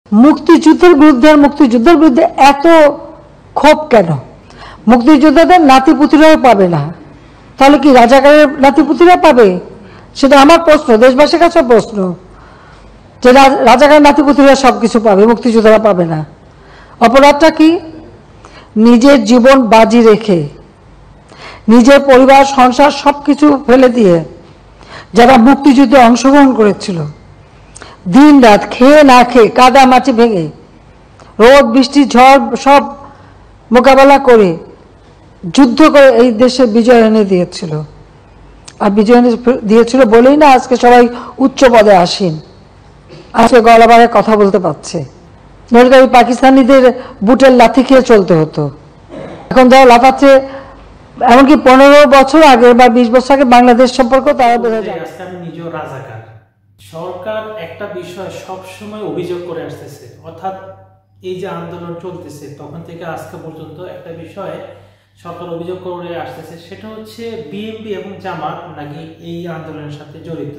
মুক্তিযুদ্ধের বিরুদ্ধে আর মুক্তিযুদ্ধের বিরুদ্ধে এত ক্ষোভ কেন? মুক্তিযোদ্ধাদের নাতিপুতিরাও পাবে না, তাহলে কি রাজাকারের নাতিপুতিরা পাবে? সেটা আমার প্রশ্ন, দেশবাসীর কাছে প্রশ্ন, যে রাজাকারের নাতিপুতিরা সবকিছু পাবে, মুক্তিযোদ্ধারা পাবে না। অপরাধটা কি? নিজের জীবন বাজি রেখে, নিজের পরিবার সংসার সবকিছু ফেলে দিয়ে যারা মুক্তিযুদ্ধে অংশগ্রহণ করেছিল, দিন রাত খেয়ে না খেয়ে, কাদা মাটি ভেঙে, রোদ বৃষ্টি ঝড় সব মোকাবেলা করে যুদ্ধ করে এই দেশে বিজয় এনে দিয়েছিল। আর বিজয় এনে দিয়েছিল বলেই না আজকে সবাই উচ্চ পদে আসীন, আজকে গলাবারে কথা বলতে পারছে। নইলে ওই পাকিস্তানিদের বুটের লাথি খেয়ে চলতে হতো। এখন যারা লাফাচ্ছে, এমনকি 15 বছর আগে বা 20 বছর আগে বাংলাদেশ সম্পর্কে তারা বোঝা যায়। আজকে আমি নিজেও রাজাকার। সরকার একটা বিষয় সবসময় অভিযোগ করে আসতেছে, অর্থাৎ এই যে আন্দোলন চলতেছে তখন থেকে আজকে পর্যন্ত একটা বিষয়ে সরকার অভিযোগ করে আসতেছে, সেটা হচ্ছে বিএনপি এবং জামাত নাকি এই আন্দোলনের সাথে জড়িত।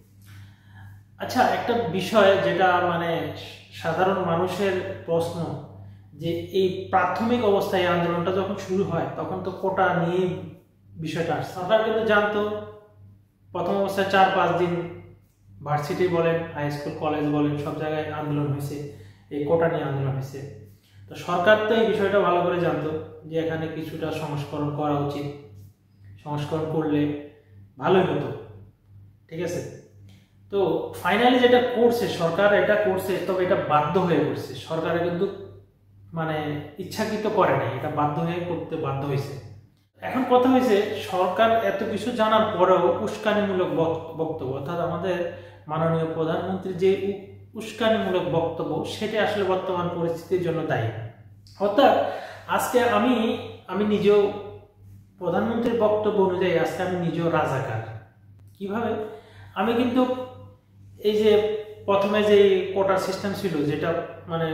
আচ্ছা, একটা বিষয় যেটা মানে সাধারণ মানুষের প্রশ্ন, যে এই প্রাথমিক অবস্থায় আন্দোলনটা যখন শুরু হয় তখন তো কোটা নিয়ে বিষয়টা আসছে। সরকার কিন্তু জানতো, প্রথম অবস্থায় 4-5 দিন ভার্সিটি বলেন, হাই স্কুল কলেজ বলেন, সব জায়গায় আন্দোলন হয়েছে, এই কোটা নিয়ে আন্দোলন হয়েছে। তো সরকার তো এই বিষয়টা ভালো করে জানতো যে এখানে কিছুটা সংস্করণ করা উচিত, সংস্করণ করলে ভালোই হতো, ঠিক আছে। তো ফাইনালি যেটা করছে সরকার, এটা করছে, তবে এটা বাধ্য হয়ে করছে। সরকারে কিন্তু মানে ইচ্ছাকৃত করে নাই, এটা বাধ্য হয়ে করতে বাধ্য হয়েছে। এখন কথা হয়েছে, সরকার এত কিছু জানার পরেও উস্কানিমূলক বক্তব্য, অর্থাৎ আমাদের মাননীয় প্রধানমন্ত্রীর যে উস্কানিমূলক বক্তব্য, সেটা আসলে বর্তমান পরিস্থিতির জন্য দায়ী। অর্থাৎ আজকে আমি নিজেও প্রধানমন্ত্রীর বক্তব্য অনুযায়ী আজকে আমি নিজেও রাজাকার। কিভাবে? আমি কিন্তু এই যে প্রথমে যে কোটা সিস্টেম ছিল, যেটা মানে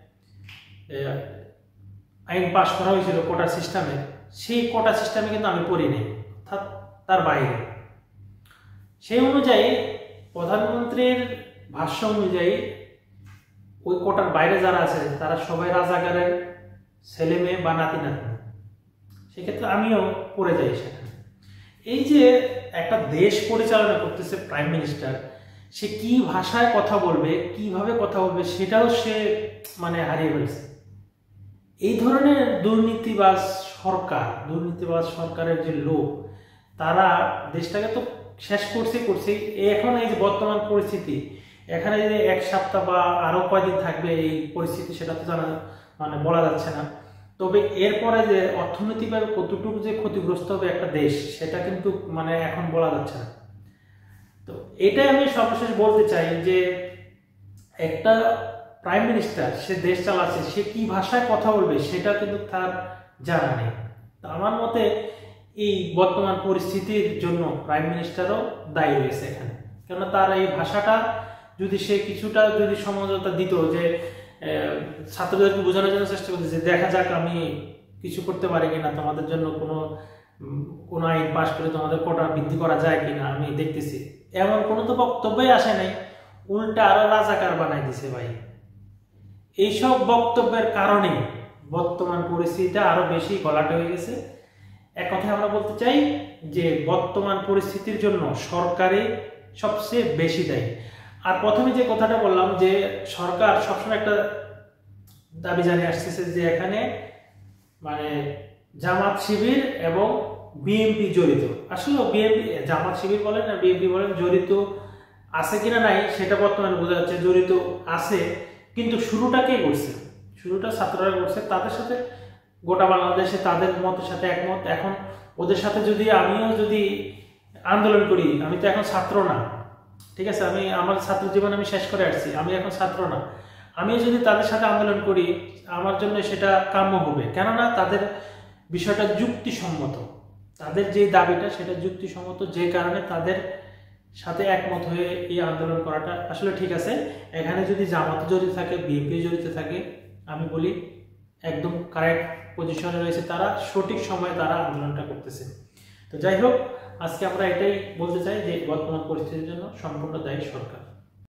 আইন পাশ করা হয়েছিল কোটা সিস্টেমে, সেই কোটা সিস্টেমে কিন্তু আমি পড়ি নাই, অর্থাৎ তার বাইরে। সেই অনুযায়ী প্রধানমন্ত্রীর ভাষ্য অনুযায়ী ওই কোটার বাইরে যারা আছে তারা সবাই রাজাকারের ছেলে মেয়ে বা নাতি নাতনি। সেক্ষেত্রে আমিও পড়ে যাই সেখানে। এই যে একটা দেশ পরিচালনা করতেছে প্রাইম মিনিস্টার, সে কি ভাষায় কথা বলবে, কিভাবে কথা বলবে, সেটাও সে মানে হারিয়ে ফেলছে। এই ধরনের দুর্নীতিবাজ সরকারের যে লোক, তারা দেশটাকে তো শেষ করছে। এখন এই যে বর্তমান পরিস্থিতি, এখানে যে 1 সপ্তাহ বা আরো কয়দিন থাকবে এই পরিস্থিতি, সেটা তো জানা মানে বলা যাচ্ছে না। তবে এরপরে যে অর্থনৈতিকভাবে কতটুকু যে ক্ষতিগ্রস্ত হবে একটা দেশ, সেটা কিন্তু মানে এখন বলা যাচ্ছে না। তো এটাই আমি সর্বশেষ বলতে চাই যে একটা প্রাইম মিনিস্টার, সে দেশ চালাচ্ছে, সে কি ভাষায় কথা বলবে সেটা কিন্তু তার জানা নেই। তো আমার মতে এই বর্তমান পরিস্থিতির জন্য প্রাইম মিনিস্টারও দায়ী রয়েছে এখানে। কেননা তার এই ভাষাটা যদি সে কিছুটা যদি সমঝোতা দিত, যে ছাত্রদেরকে বোঝানোর জন্য চেষ্টা করতেছে, দেখা যাক আমি কিছু করতে পারি কিনা, তোমাদের জন্য কোনো আইন পাশ করে তোমাদের কোটা বৃদ্ধি করা যায় কিনা আমি দেখতেছি, এমন কোনো তো বক্তব্যই আসে নাই। উল্টা আরো রাজাকার বানাই দিছে ভাই। এইসব বক্তব্যের কারণে বর্তমান পরিস্থিতিটা আরো বেশি গলাটে হয়ে গেছে। এক কথায় আমরা বলতে চাই যে বর্তমান পরিস্থিতির জন্য সরকারই সবচেয়ে বেশি দায়ী। আর প্রথমে যে কথাটা বললাম যে সরকার সবসময় একটা দাবি জানিয়ে আসতেছে যে এখানে মানে জামাত শিবির এবং বিএনপি জড়িত। আসলে বিএনপি, জামাত শিবির বলেন আর বিএনপি বলেন, জড়িত আছে কিনা নাই সেটা বর্তমানে বোঝা যাচ্ছে, জড়িত আছে। কিন্তু শুরুটা কে করছে? শুরুটা ছাত্ররা করছে। তাদের সাথে গোটা বাংলাদেশে তাদের মতের সাথে একমত। এখন ওদের সাথে যদি আমিও যদি আন্দোলন করি, আমি তো এখন ছাত্র না, ঠিক আছে, আমি আমার ছাত্র জীবন আমি শেষ করে আসছি, আমি এখন ছাত্র না, আমিও যদি তাদের সাথে আন্দোলন করি আমার জন্য সেটা কাম্য হবে। কেননা তাদের বিষয়টা যুক্তিসম্মত, তাদের যে দাবিটা সেটা যুক্তিসম্মত, যে কারণে তাদের সাথে একমত হয়ে এই আন্দোলন করাটা আসলে ঠিক আছে। এখানে যদি জামাত জড়িত থাকে, বিএনপি জড়িত থাকে, আমি বলি একদম কারেক্ট পজিশনে রয়েছে তারা, সঠিক সময়ে তারা আন্দোলনটা করতেছে। তো যাই হোক, আজকে আমরা এটাই বলতে চাই যে বর্তমান পরিস্থিতির জন্য সম্পূর্ণ দায়ী সরকার।